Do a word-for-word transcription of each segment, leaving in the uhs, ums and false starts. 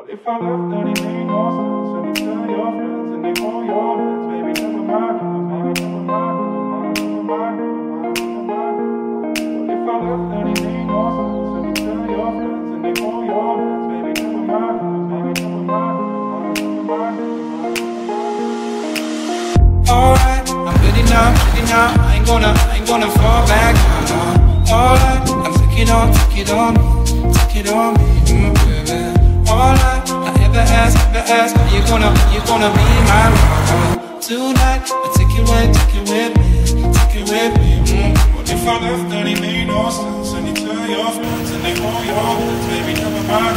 If I left, then it made no sense. And you tell your friends and they hold your hands. Baby, never mind, never mind, never mind, never mind, never mind, never mind. If I left, then it made no sense. And you tell your friends and they hold your hands. Baby, never mind, never mind, never mind, never mind, never mind. Alright, I'm ready now, ready now. I ain't gonna, I ain't gonna fall back. Alright, I'm taking on, take it on me, take it on me, mm, baby. All I, I ever ask, ever ask, are you gonna, are you gonna be my love? Tonight, I take you away, take you with me, take you with me. Mm. What if I left, then it made no sense? And you tell your friends and they hold your hands, baby, never mind.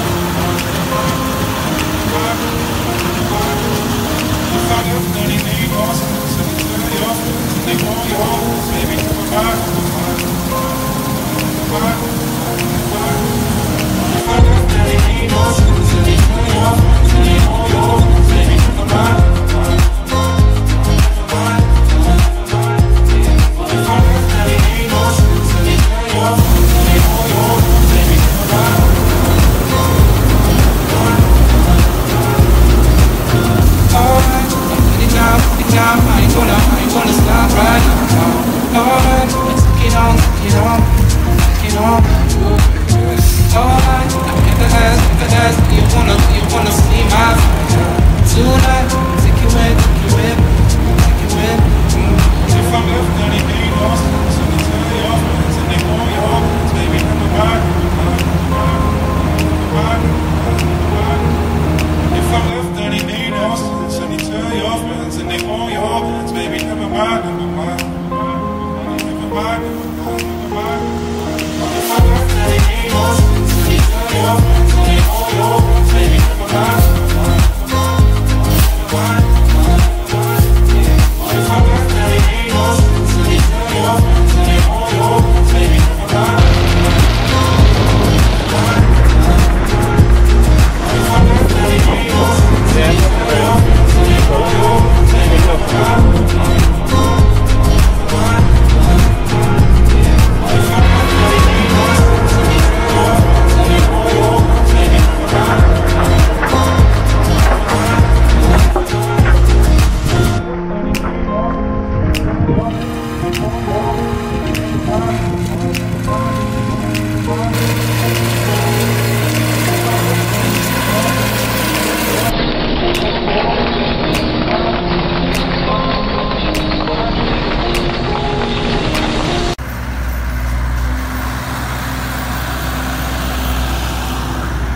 If I left, then it made no sense. And you tell your friends and they hold your hands, baby, never mind. If I left, then it made no sense.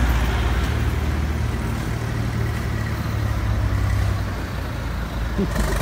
Thank you.